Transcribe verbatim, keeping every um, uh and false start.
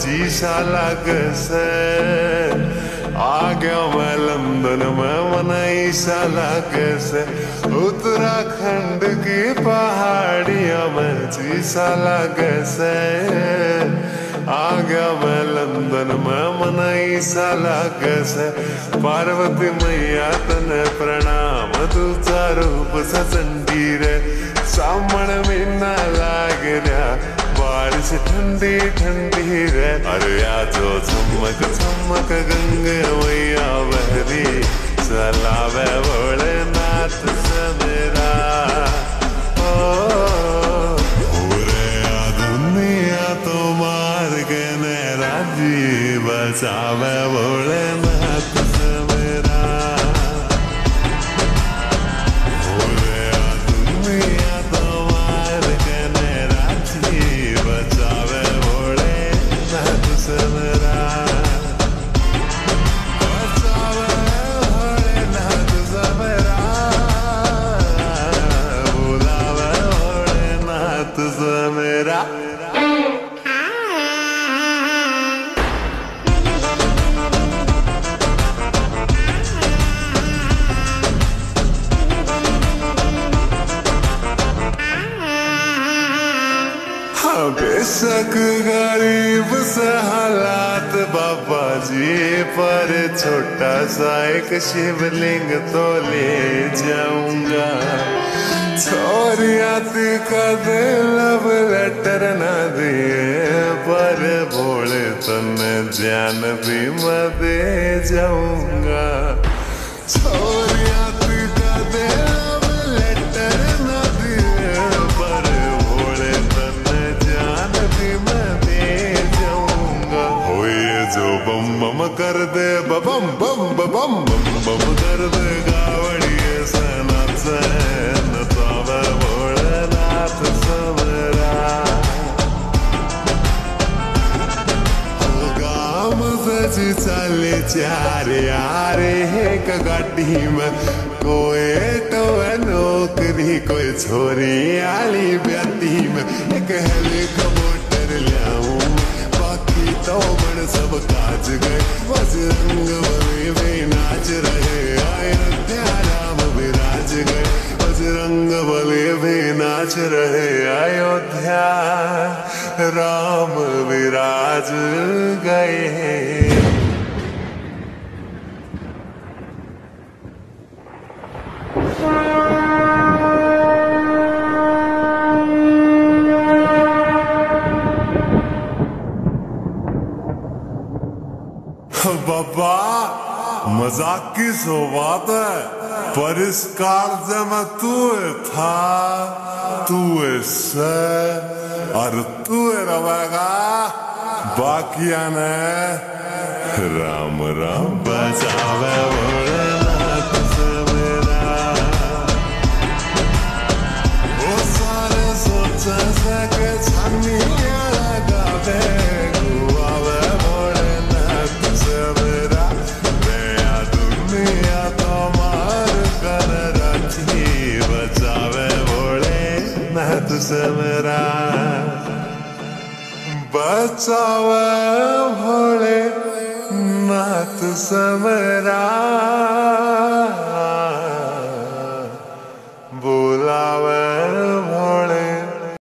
जी साला कैसे आ गया मैं लंदन में मनाई साला कैसे उत्तराखंड की पहाड़ियां में जी साला कैसे आ गया मैं लंदन में मनाई साला कैसे पार्वती मैया तने प्रणाम तुझा रूप सचंडी रे सामण में ना लाग रहा बारिश ठंडी ठंडी रे अरे आ जो चमक चमक गंगे मैया बहरी चलावे भोलेनाथ से मेरा ओ रे आ दुनिया तो मार के नेरा जी बचावे भोलेनाथ से मेरा ओ रे आ दुनिया तो मार के नेरा जी बचावे भोलेनाथ से मेरा बचावे भोलेनाथ से मेरा बुलावे भोलेनाथ से मेरा बेशक गरीब से हालात बाबा जी पर छोटा सा एक शिवलिंग तो ले जाऊंगा छोरिया का दे लव लेटर ना दिए पर भोले तने जान भी मैं दे जाऊंगा छोरिया का दे लव लेटर ना दिए पर भोले तने जान भी मैं दे जाऊंगा हो ये जो बम बम कर दे बम बम बम बम बम कर दे गावड़िए सनत से नचावे भोलेनाथ से मेरा गाम से चले चार यार एक गाड़ी में कोई तो नौकरी कोई छोरी आली ब्याती में एक हेलीकॉप्टर लियाऊं बाकी तो बड़ सब काज गए बजरंग बली भी नाच रहे अयोध्या राम विराज गए बजरंग बली भी नाच रहे अयोध्या राम विराज गए बाबा मजाक की सो बात है पर इस कार्य में तू था तू से और तू रहेगा बाकिया ने राम राम बचावे भोलेनाथ से मेरा वो सारे सोचे से के छानी लगावे गुआवे भोलेनाथ से मेरा नया दुनिया तो मार कर रखी बचावे भोलेनाथ से मेरा बचावे भोलेनाथ से मेरा बुलावे